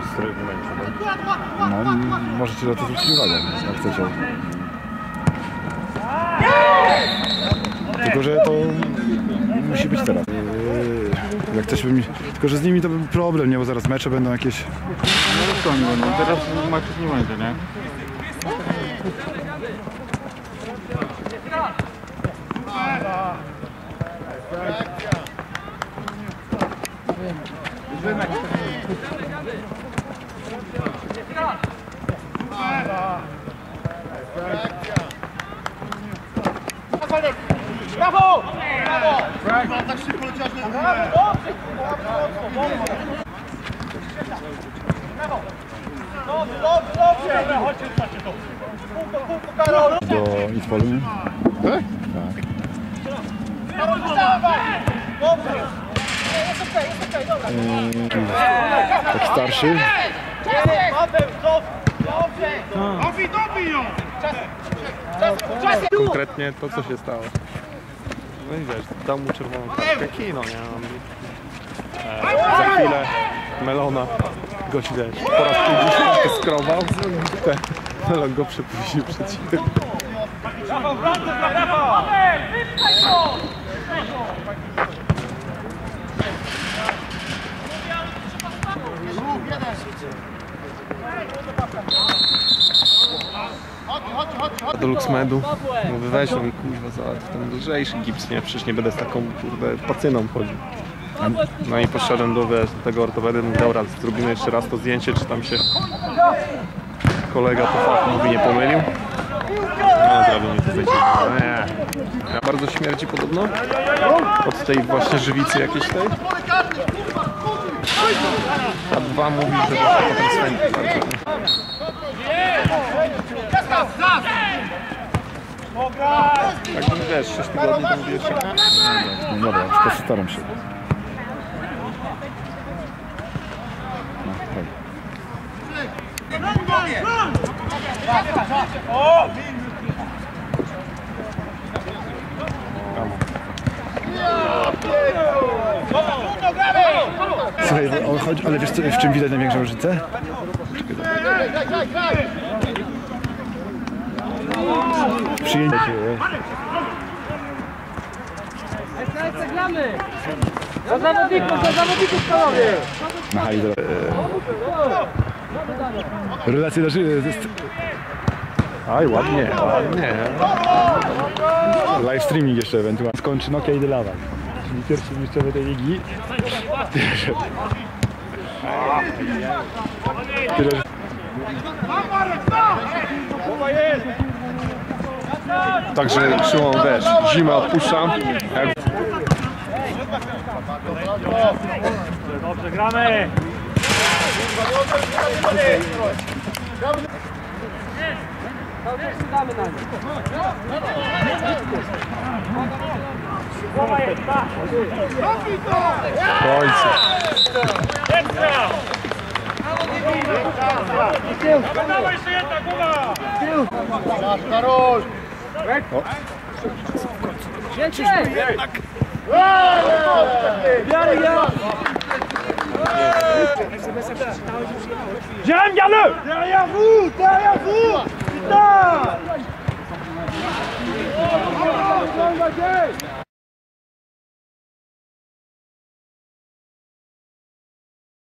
w którym momencie. No, możecie na to zwrócić uwagę, jak chcecie. Tylko, że to musi być teraz. Jak ktoś by mi... Tylko, że z nimi to był problem, nie? Bo zaraz mecze będą jakieś... No to oni będą, teraz meczów nie będzie, nie? Brawo! Brawo! Tak szybko leciasz na górę. Dobrze! Chodźcie, ustawcie to. Kółko, Karol! Do Infolu? Tak? Tak. Dobrze! Jest okej, dobra. Tak starszy? Dobrze! Dobij ją! Konkretnie to, co się stało. No i wiesz, dał mu czerwoną kartkę, kino, nie? Za chwilę Melona gość, wiesz, po raz 50 skrobał, Melon go przepuścił przed siebie. Brawo! Do Luxmedu, mówię, weź on kurwa załatw ten lżejszy gips, nie? Przecież nie będę z taką kurde pacyną chodził. No i poszedłem do tego ortopedy, mówię, dobra, zrobimy jeszcze raz to zdjęcie, czy tam się kolega po fachu mówi, nie pomylił. No zrobił mi to zdjęcie, no nie. Bardzo śmierdzi podobno od tej właśnie żywicy jakiejś tej. A dwa mówi, że to potem swędzi bardzo. Tak bym wiesz, 6 tygodni to mówię jeszcze. No dobra, postaram się. No, tak. Słuchaj, ale wiesz co, w czym widać największą różnicę? Przyjęcie. Za zawodników panowie! Na hali relacje na życie. Aj, ładnie, ładnie. Live streaming jeszcze ewentualnie. Skończy Nokia i Delawa. Czyli pierwszy mistrzowie tej ligi. Tyle. Także Szymon, wiesz, zimę odpuszczam. Dobrze, gramy! W końcu. Dawaj jeszcze jedna głowa! Karol! Więcej! J'aime, garde-le! Derrière vous! Derrière vous! Putain!